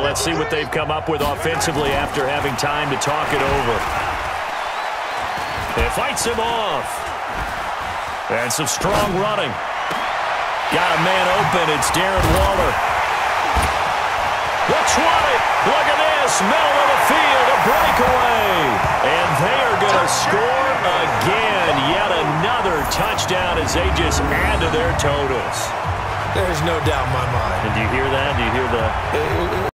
let's see what they've come up with offensively after having time to talk it over. It fights him off. And some strong running. Got a man open. It's Darren Waller. The 20. Look at this. Middle of the field. A breakaway. And they are going to score again. Yet another touchdown as they just add to their totals. There's no doubt in my mind. And do you hear that? Do you hear the...